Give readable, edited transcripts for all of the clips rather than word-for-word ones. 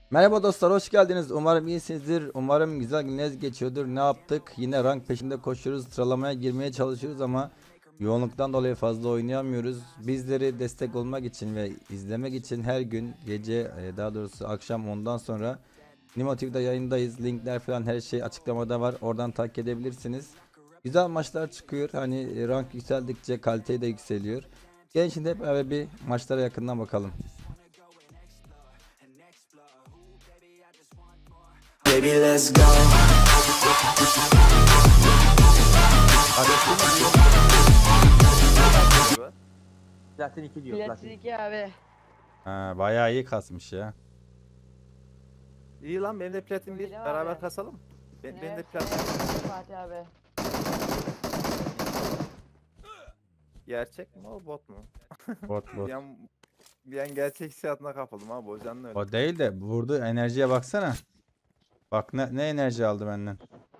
Merhaba dostlar, hoş geldiniz. Umarım iyisinizdir. Umarım güzel günleriniz geçiyordur. Ne yaptık? Yine rank peşinde koşuyoruz. Sıralamaya girmeye çalışıyoruz ama yoğunluktan dolayı fazla oynayamıyoruz. Bizleri destek olmak için ve izlemek için her gün gece daha doğrusu akşam ondan sonra Nimo TV'de yayındayız. Linkler falan her şey açıklamada var. Oradan takip edebilirsiniz. Güzel maçlar çıkıyor. Hani rank yükseldikçe kalite de yükseliyor. Gelin şimdi hep beraber bir maçlara yakından bakalım. Baby, let's go. Platin 2 diyor. Platin Platin. 2 abi. Ha, bayağı iyi kasmış ya. İyi lan benim de platin 1. Öyle Beraber abi. kasalım. Benim de Ne platin Fatih abi. gerçek mi o bot mu? Bot bot. Bir an gerçek hissiyatına kapıldım abi hocanın öyle. O değil de vurdu enerjiye baksana. Bak ne enerji aldı benden.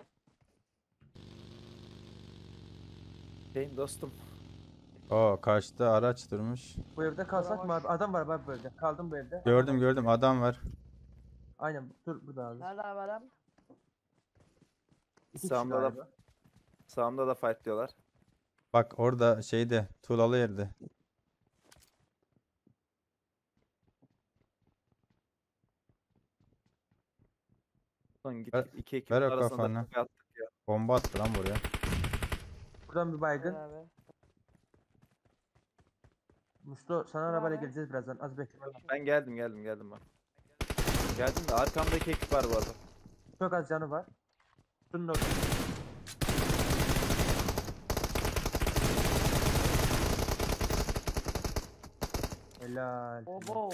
Şeyim dostum. O karşıda araç durmuş. Bu evde kalsak mı abi? Adam var abi bu evde. Kaldım bu evde. Gördüm adam var. Aynen dur burada abi. Nerede abi adam? İki kişi Sağımda da galiba. sağımda da fight diyorlar. Bak orada şeyde tuğlalı yerde. Son git Ver- iki ekip ver o arasında kafanı. kafa attık ya. Bomba attı lan buraya. Buradan bir baygın. Nerede abi? Musto sana Dur arabayla abi. geleceğiz birazdan. Az bekle. Ben geldim bak. Geldim de arkamdaki ekip var bu arada. Çok az canı var. Şunun orada. Helal. Obo.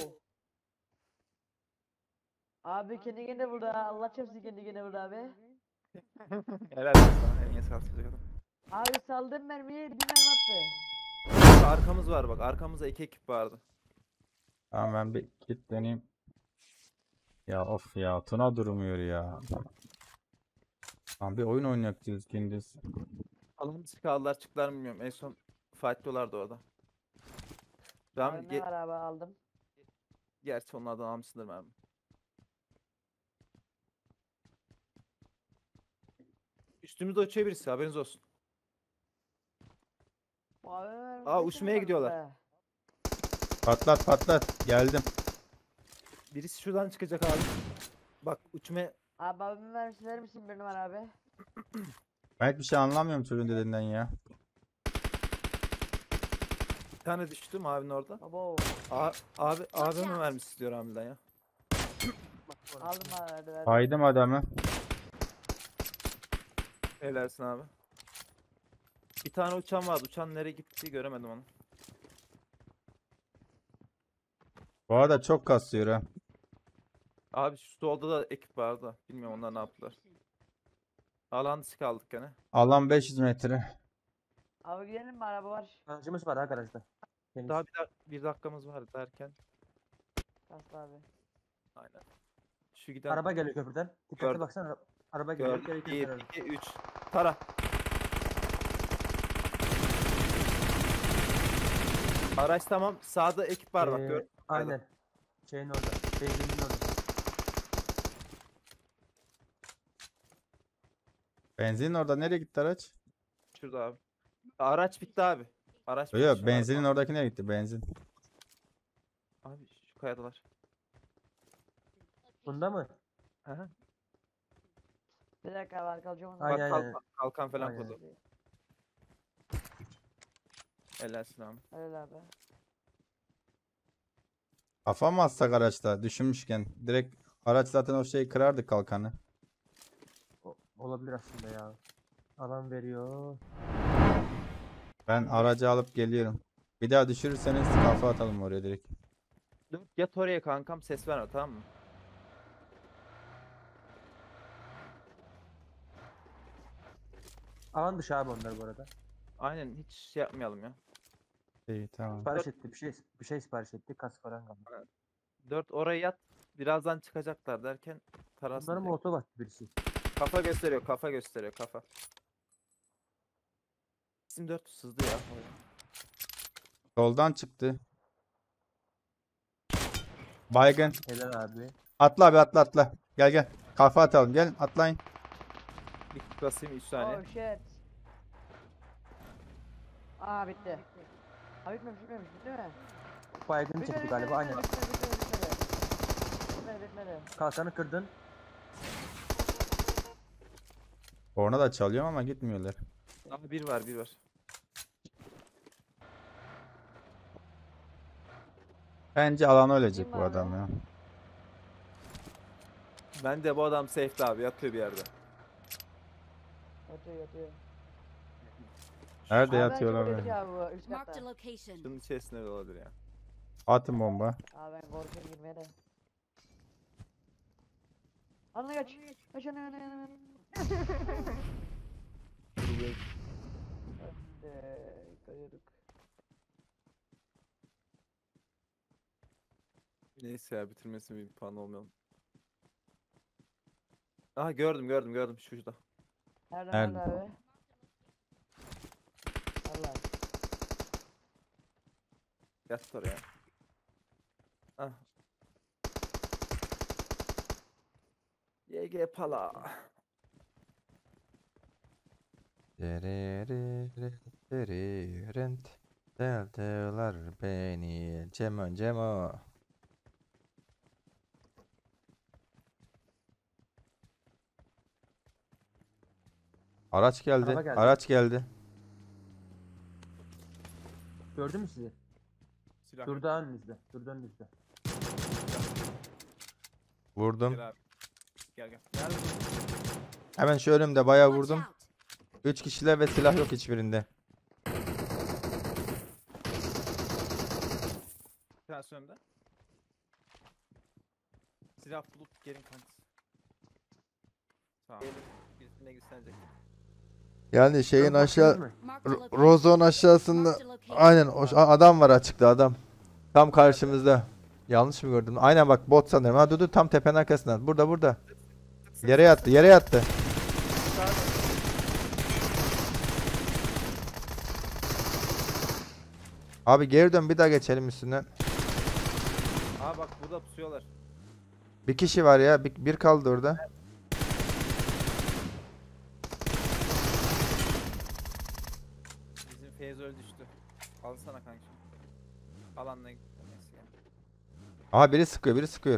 Abi kendi kendine burada. Allah çarpsın kendi kendine burada abi. Helal olsun sana en iyi salçacak adam. Abi saldım mermiyi bir mermi attı. Arkamız var bak arkamızda iki ekip vardı. Tamam ben bir kilitleneyim. Ya of ya Tuna durmuyor ya. Tamam bir oyun oynayak diyoruz gündüz. Alan dışı kaldılar çıktılar mı bilmiyorum. En son fight diyorlardı orada. Ben Abi ne var abi aldım. gerçi onlardan almışsındır mermi. Üstümüzde uçuyor birisi haberiniz olsun. Abi mermi Aa, ne uçmaya var gidiyorlar. burada? Patlat geldim. Birisi şuradan çıkacak abi. Bak uçmaya Abi abimin mermisi verir misin bir numara abi? Ben hiçbir şey anlamıyorum çocuğun dediğinden ya. bir tane düştüm abinin orada. Obo. Abimin vermiş istiyor hamileden ya. Aldım abi verdim. Haydım adamı. Helalsin abi. Bir tane uçan vardı. Uçan nereye gitti göremedim onu. Bu arada çok kasıyor ha. Abi şu solda da ekip vardı. Bilmiyorum onlar ne yaptılar. Alan dışı kaldık gene. Alan 500 metre. Abi gidelim mi araba var. Aracımız var ha garajda. Temiz. Daha bir dakikamız var derken. Aslı abi. Aynen. Şu giden Araba geliyor köprüden. Dikkatli Gördüm. baksana. Araba geliyor. gördüm. Geri 1, köprüden. 2, 3. Tara. Araç tamam. Sağda ekip var bak. Gör. Aynen. Şeyin orada. Benzinin orada. Benzinin orada nereye gitti araç? Şurada abi. Araç bitti abi. Araç bitti. Yok şu an benzinin araba. oradaki nereye gitti benzin? Abi şu kayadalar. Bunda mı? Aha. Bir dakika abi arkalacağım onu. Bak Aynen, aynen. kalkan falan Aynen. kodu. Helalsin abi. Öyle abi. Kafa mı atsak araçta düşünmüşken direkt araç zaten o şeyi kırardı kalkanı. Olabilir aslında ya. Alan veriyor. Ben aracı alıp geliyorum. Bir daha düşürürseniz kafa atalım oraya direkt. Dur yat oraya kankam ses verme tamam mı? Alan dışı abi onlar bu arada. Aynen hiç şey yapmayalım ya. İyi tamam. Sipariş etti. Bir şey sipariş etti. Kas falan kaldı. 4 oraya yat. Birazdan çıkacaklar derken tarasın. Bunların direkt. motor var birisi. Kafa gösteriyor, kafa gösteriyor, kafa. Bizim 4 sızdı ya. Soldan çıktı. Baygın. Helal abi. Atla abi, atla atla. Gel gel. Kafa atalım, gel atlayın. Bir tık basayım 3 saniye. Oh shit. Aa bitti. Aa bitmemiş bitti mi? Baygın çekti galiba aynen. Bitmedi. Kalkanı kırdın. Orna da çalıyorum ama gitmiyorlar. Daha bir var bir var. Bence alan ölecek Kim bu var adam be? ya. Ben de bu adam safe'de abi yatıyor bir yerde. Yatıyor. Nerede Aa, yatıyor bence lan? burası ya bu üst Marked a katta. location. Şunun içerisinde de olabilir ya. Atın bomba. Aa ben korkuyorum girmeye de. Anla kaç. Kaç ana. Kayıyorduk. Neyse ya bitirmesi bir puan olmayalım. Aha gördüm şurada. Nereden Nerede? abi? Allah. Yat oraya. Ah. YG pala. Deltalar beni Cemo. Araç geldi. Araba geldi. Araç geldi. Gördün mü sizi? Silah. Durdu önünüzde. Durdu önünüzde. Vurdum. Gel abi. Gel. Gel. Hemen şu önümde bayağı Watch vurdum. out. 3 kişiler ve silah yok hiçbirinde. Bir tanesi önümde. Silah bulup gelin kanıt. Tamam. Birisine gitsenecek. Yani şeyin Baktınız aşağı mı? Marked a location. Rozon aşağısında Marked a location. aynen adam var açıkta adam. Tam karşımızda. Yanlış mı gördüm? Aynen bak bot sanırım. Ha dur tam tepenin arkasından. Burada. Yere yattı. Abi geri dön bir daha geçelim üstünden. Aa bak burada pusuyorlar. Bir kişi var ya. Bir kaldı orada. Bizim Feyzöl düştü. Alsana kanka. Alanla neyse ya. Aha biri sıkıyor.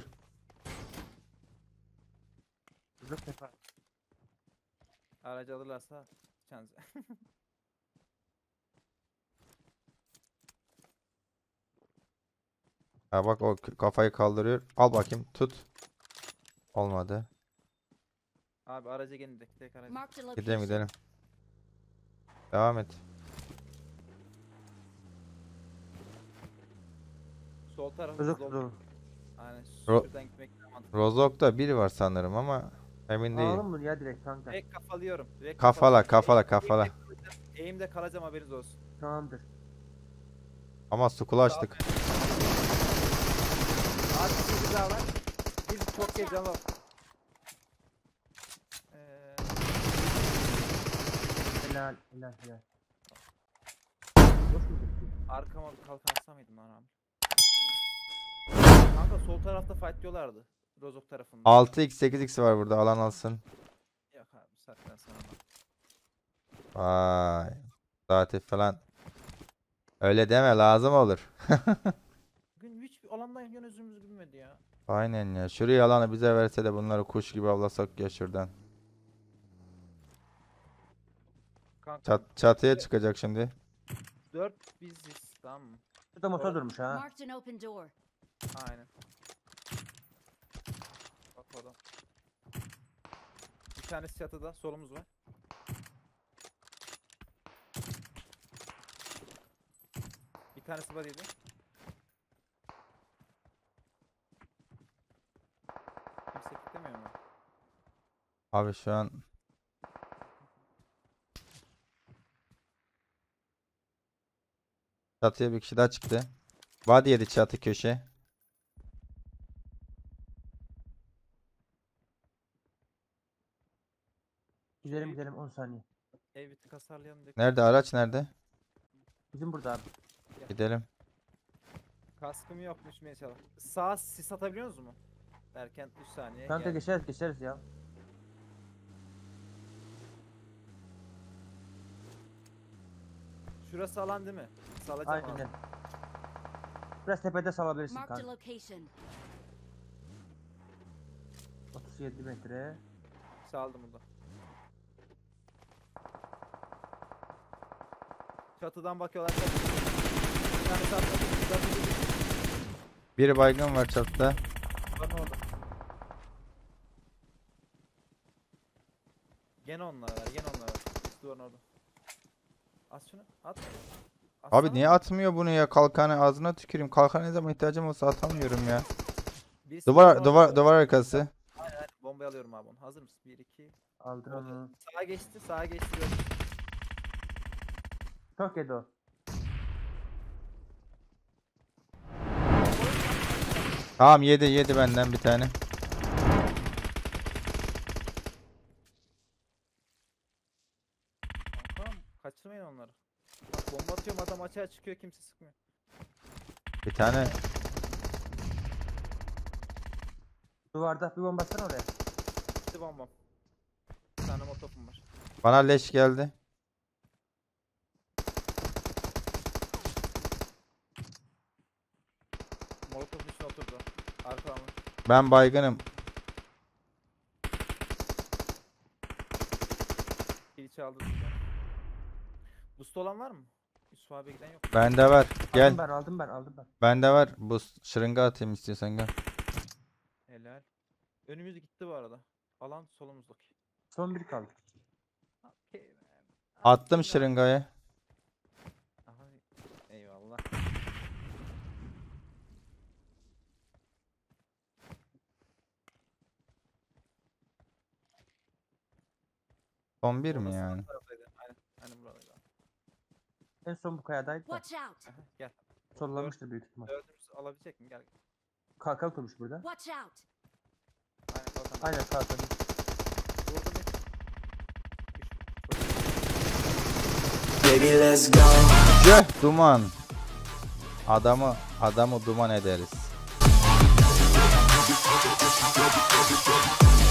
Durdu sefer. Aracı alırlarsa şans. Ha bak o kafayı kaldırıyor. Al bakayım tut. Olmadı. Abi araca gelin direkt araca. Marked a Gidelim location. Devam et. Sol tarafı Özür dolu. dilerim. Aynen Ro- şuradan gitmek daha mantıklı. Rozok'ta biri var sanırım ama emin değilim. Alalım bunu ya direkt kanka. Direkt kafalıyorum. Direkt Kafala. Eğimde kalacağım haberiniz olsun. Tamamdır. Ama skulu açtık. Abi bir daha var. Bir çok heyecanlı. Helal. Boş mu gitti? Arkama bir kalkan atsam mıydım lan abi? Kanka sol tarafta fight diyorlardı. Rozok tarafında. 6x 8x var burada alan alsın. Yok abi zaten sana. Vay. Zaten falan. Öyle deme lazım olur. Bugün hiçbir alandan yan özümüz gülmedi ya. Aynen ya. Şuraya alanı bize verse de bunları kuş gibi avlasak ya şuradan. Kanka Çatıya çıkacak şimdi. 4 biziz tamam mı? Şurada motor durmuş ha. Marked an open door. Aynen. Bak orada. Bir tanesi çatıda solumuz var. Bir tanesi var yedi. Kimse kitlemiyor mu? Abi şu an çatıya bir kişi daha çıktı. Body yedi çatı köşe. Gidelim 10 saniye. Ev bir tık hasarlayalım dedik. Nerede araç nerede? Bizim burada abi. Gidelim. Kaskım yokmuş mesela. Sağ sis atabiliyor musunuz mu? Derken 3 saniye Kanka geldi. geçeriz ya. Şurası alan değil mi? Salacağım abi. Aynen. Biraz tepede salabilirsin Marked a kanka. location. 37 metre. Saldım burada. Çatıdan bakıyorlar. Bir tane satmadı. Bir baygın var çatıda. Var orada. Gene onlara ver. Gene onlara ver. Duvarın orada. At şunu. At. Abi Atsana. niye atmıyor bunu ya? Kalkanı ağzına tüküreyim. Kalkan ne zaman ihtiyacım olsa atamıyorum ya. Birisi Duvar duvarın orada. duvar arkası. Aynen. Bombayı alıyorum abi onu. Hazır mısın? 1 2. Aldın onu. Sağa geçti. Sağa geçti. Gördüm. Çok yedi o. Tamam yedi benden bir tane. Tamam. Kaçırmayın onları. Bak bomba atıyorum adam açığa çıkıyor kimse sıkmıyor. Bir tane Duvarda bir bomba atsana oraya. Gitti bombam. Bir tane motopum var. bana leş geldi. Molotofun üstüne oturdu. Arka almış. Ben baygınım. Kili çaldı. Boost olan var mı? Yusuf abi giden yok. Bende var. Gel. Aldım ben. Bende var. Bu şırınga atayım istiyorsan gel. Helal. Önümüz gitti bu arada. Alan solumuzdaki. Son bir kaldı. Okay, man. Attım şırıngayı. Aha, eyvallah. Son bir mi Orada sağ yani? taraftaydı. Aynen buradaydı. En son bu kayadaydı da. Watch out. Aha, gel. Sollamıştır büyük ihtimal. Dördümüz alabilecek mi? Gel. Kalkan kurmuş burada. Watch out. Aynen kalkan. Aynen kalkan. Vurdum bir. Baby, let's go. Göh duman. Adamı duman ederiz.